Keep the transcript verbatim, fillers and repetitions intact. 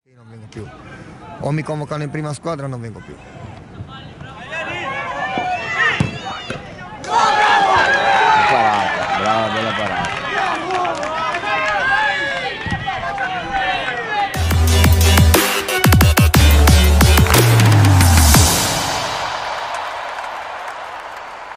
Non vengo più. O mi convocano in prima squadra o non vengo più.